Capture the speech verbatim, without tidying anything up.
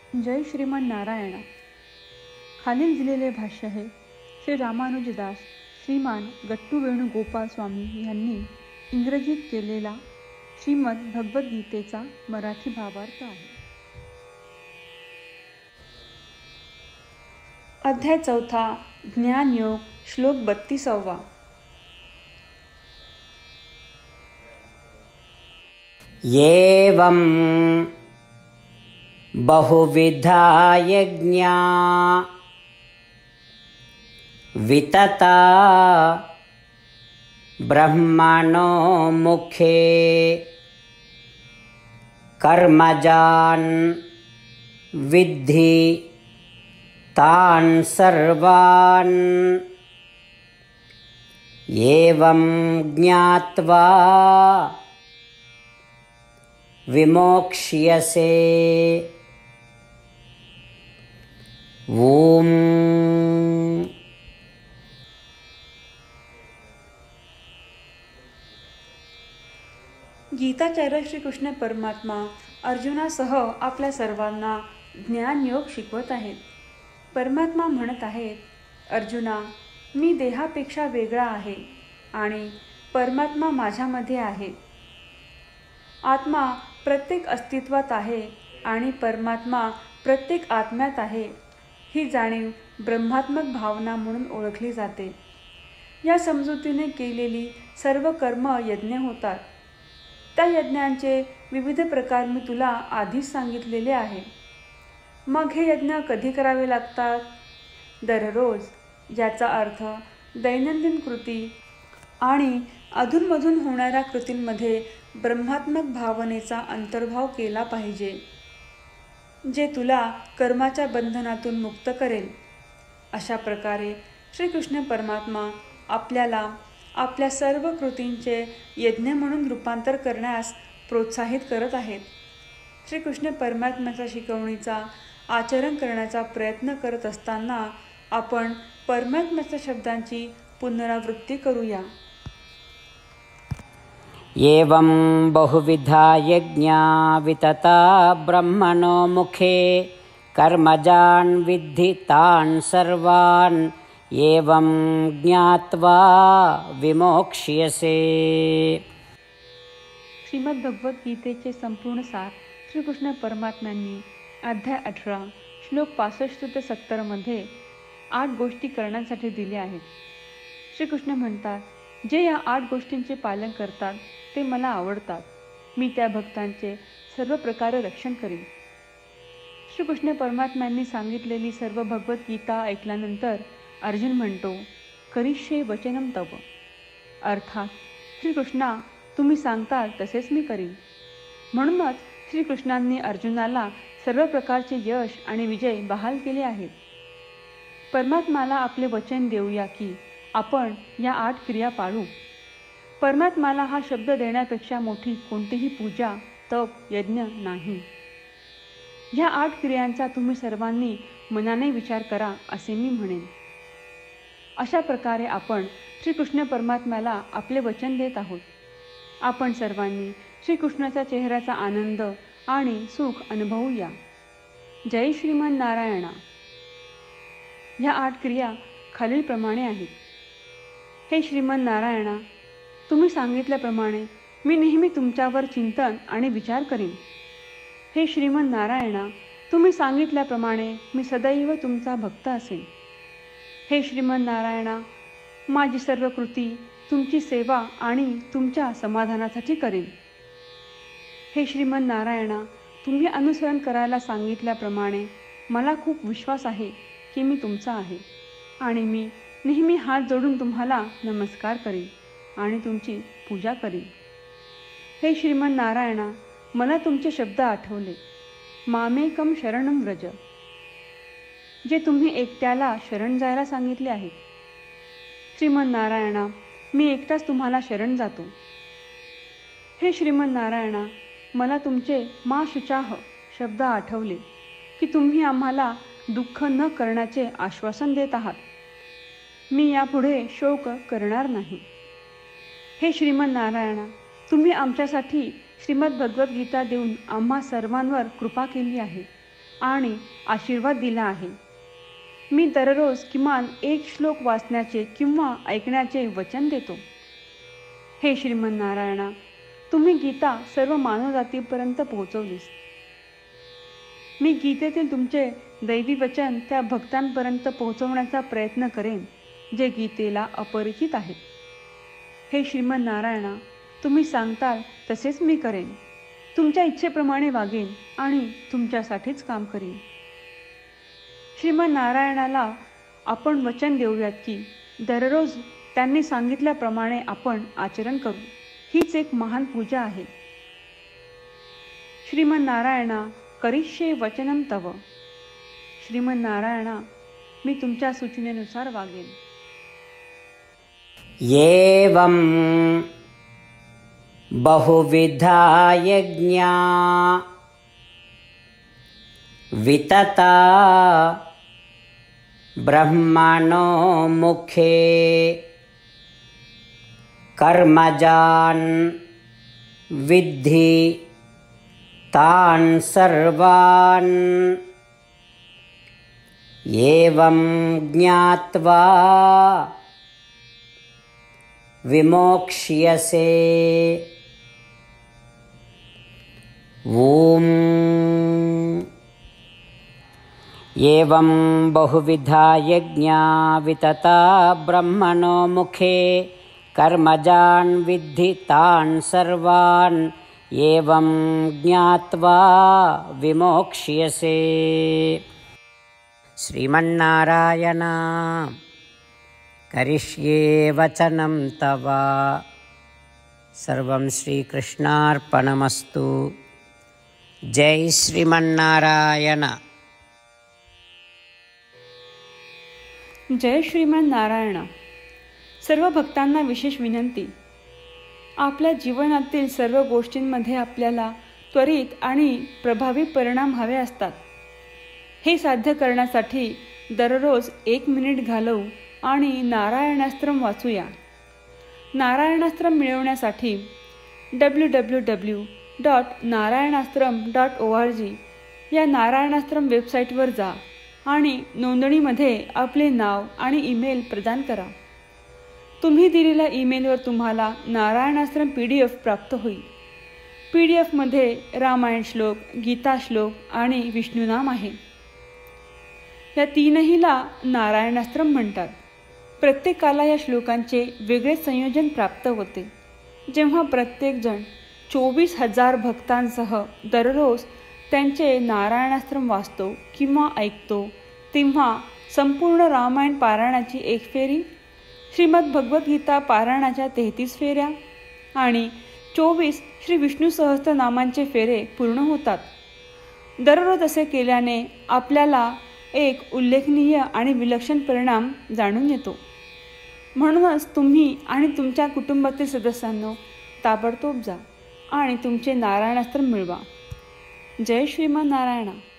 जय श्रीमान नारायणा. खालील दिलेले भाष्य आहे श्री रामानुजदास श्रीमान गट्टू वेणुगोपाल स्वामी यांनी इंग्रजीत केलेला श्रीमद भगवद्गीतेचा मराठी भावार्थ आहे. अध्याय चौथा ज्ञानयोग श्लोक बत्तीसावा. एवं बहुविधा यज्ञा वितता ब्रह्मणो मुखे कर्मजान् विद्धि तान् सर्वान् एवं ज्ञात्वा विमोक्ष्यसे. ओम. गीताचार्य श्रीकृष्ण परमात्मा अर्जुनासह आपल्या सर्वांना ज्ञानयोग शिकवत आहेत. परमात्मा म्हणत आहेत, अर्जुना, मी देहापेक्षा वेगळा आहे आणि परमात्मा माझ्यामध्ये आहे. आत्मा प्रत्येक अस्तित्वात आहे आणि परमात्मा प्रत्येक आत्म्यात आहे. ही जाणीव ब्रह्मात्मक भावना म्हणून ओळखली जाते. या समजुतीने केलेली सर्व कर्म यज्ञ होतात. त्या यज्ञांचे विविध प्रकार मी तुला आधीच सांगितलेले आहे. मग हे यज्ञ कधी करावे लागतात? दररोज, ज्याचा अर्थ दैनंदिन कृती आणि अधूनमधून होणाऱ्या कृतींमध्ये ब्रह्मात्मक भावनेचा अंतर्भाव केला पाहिजे, जे तुला कर्माच्या बंधनातून मुक्त करेल. अशा प्रकारे श्रीकृष्ण परमात्मा आपल्याला आपल्या सर्व कृतींचे यज्ञ म्हणून रूपांतर करण्यास प्रोत्साहित करत आहेत. श्रीकृष्ण परमात्म्याच्या शिकवणीचा आचरण करण्याचा प्रयत्न करत असताना आपण परमात्म्याच्या शब्दांची पुनरावृत्ती करूया. एवं बहुविधा यज्ञा वितता ब्रह्मणो मुखे कर्मजान् विद्धि तान् सर्वान् एवं ज्ञात्वा विमोक्ष्यसे. श्रीमद भगवद्गीतेचे संपूर्ण सार श्रीकृष्ण परमात्म्यांनी अध्याय अठरा श्लोक पासष्ट ते सत्तर मध्ये आठ गोष्टी करण्यासाठी दिल्या आहेत. श्रीकृष्ण म्हणतात, जे या आठ गोष्टींचे पालन करतात ते मला आवडतात. मी त्या भक्तांचे सर्व प्रकारे रक्षण करीन. श्रीकृष्ण परमात्म्यांनी सांगितलेली सर्व भगवद्गीता ऐकल्यानंतर अर्जुन म्हणतो, करिष्ये वचनम तव. अर्थात, श्रीकृष्णा, तुम्ही सांगताल तसेच मी करीन. म्हणूनच श्रीकृष्णांनी अर्जुनाला सर्व प्रकारचे यश आणि विजय बहाल केले आहेत. परमात्म्याला आपले वचन देऊया की आपण या आठ क्रिया पाळू. परमात्म्याला हा शब्द देण्यापेक्षा मोठी कोणतीही पूजा, तप, यज्ञ नाही. ह्या आठ क्रियांचा तुम्ही सर्वांनी मनाने विचार करा असे मी म्हणेन. अशा प्रकारे आपण श्रीकृष्ण परमात्म्याला आपले वचन देत आहोत. आपण सर्वांनी श्रीकृष्णाच्या चेहऱ्याचा आनंद आणि सुख अनुभवूया. जय श्रीमान नारायणा. ह्या आठ क्रिया खालीलप्रमाणे आहेत. हे श्रीमान नारायणा, तुम्ही सांगितल्याप्रमाणे मी नेहमी तुमच्यावर चिंतन आणि विचार करीन. हे श्रीमान नारायणा, तुम्ही सांगितल्याप्रमाणे मी सदैव तुमचा भक्त असेन. हे श्रीमान नारायणा, माझी सर्व कृती तुमची सेवा आणि तुमच्या समाधानासाठी करेन. हे श्रीमान नारायणा, तुम्ही अनुसरण करायला सांगितल्याप्रमाणे मला खूप विश्वास आहे की मी तुमचा आहे आणि मी नेहमी हात जोडून तुम्हाला नमस्कार करीन आणि तुमची पूजा करीन. हे श्रीमान नारायणा, मला तुमचे शब्द आठवले. मामेकम शरणम व्रज, जे तुम्ही एकट्याला शरण जायला सांगितले आहे. श्रीमान नारायणा, मी एकटाच तुम्हाला शरण जातो. हे श्रीमान नारायणा, मला तुमचे मा शुचाह शब्द आठवले की तुम्ही आम्हाला दुःख न करण्याचे आश्वासन देत आहात. मी यापुढे शोक करणार नाही. हे श्रीमन नारायणा, तुम्ही आमच्यासाठी श्रीमद भगवद्गीता देऊन आम्हा सर्वांवर कृपा केली आहे. आणि आशीर्वाद दिला आहे. मी दररोज किमान एक श्लोक वाचण्याचे किंवा ऐकण्याचे वचन देतो. हे श्रीमन्नारायणा, तुम्ही गीता सर्व मानवजातीपर्यंत पोहोचवलीस. मी गीतेतील तुमचे दैवी वचन त्या भक्तांपर्यंत पोहोचवण्याचा प्रयत्न करेन जे गीतेला अपरिचित आहेत. हे श्रीमन्नारायणा, तुम्ही सांगताल तसेच मी करेन. तुमच्या इच्छेप्रमाणे वागेन आणि तुमच्यासाठीच काम करीन. श्रीमन्नारायणाला आपण वचन देऊयात की दररोज त्यांनी सांगितल्याप्रमाणे आपण आचरण करू. हीच एक महान पूजा आहे. श्रीमन्नारायणा, करिष्ये वचनं तव. श्रीमन्नारायणा, मी तुमच्या सूचनेनुसार वागेन. एवं बहुविधा यज्ञा वितता ब्रह्मणो मुखे कर्मजान् विद्धि तान् सर्वान् एवं ज्ञात्वा विमोक्ष्यसे. ॐ एवं बहुविधा यज्ञा वितता ब्रह्मणो मुखे कर्मजान् विद्धि तान् सर्वान् एवं ज्ञात्वा विमोक्ष्यसे. श्रीमन्नारायण, करिष्ये वचनं तव. सर्वं श्रीकृष्णार्पणमस्तु. जय श्रीमन्नारायण. जय श्रीमन्नारायण. सर्व भक्तांना विशेष विनंती. आपल्या जीवनातील सर्व गोष्टींमध्ये आपल्याला त्वरित आणि प्रभावी परिणाम हवे असतात. हे साध्य करण्यासाठी दररोज एक मिनिट घालवू आणि नारायणास्त्रम वाचूया. नारायणास्त्रम मिळवण्यासाठी W W W dot Narayanastram dot O R G या नारायणास्त्रम वेबसाईटवर जा आणि नोंदणीमध्ये आपले नाव आणि ईमेल प्रदान करा. तुम्ही दिलेल्या ईमेलवर तुम्हाला नारायणास्त्रम पी डी एफ प्राप्त होईल. पी डी एफमध्ये रामायण श्लोक, गीता श्लोक आणि विष्णुनाम आहे. या तीनहीला नारायणास्त्रम म्हणतात. प्रत्येकाला या श्लोकांचे वेगळे संयोजन प्राप्त होते. जेव्हा प्रत्येकजण चोवीस हजार भक्तांसह दररोज त्यांचे नारायणास्त्रम वाचतो किंवा ऐकतो, तेव्हा संपूर्ण रामायण पारायणाची एक फेरी, श्रीमद भगवद्गीता पारायणाच्या तेहतीस फेऱ्या आणि चोवीस श्री विष्णू सहस्त्रनामांचे फेरे पूर्ण होतात. दररोज असे केल्याने आपल्याला एक उल्लेखनीय आणि विलक्षण परिणाम जाणून येतो. म्हणूनच तुम्ही आणि तुमच्या कुटुंबातील सदस्यांनो ताबडतोब जा आणि तुमचे नारायणास्त्र मिळवा. जय श्रीमन्नारायण.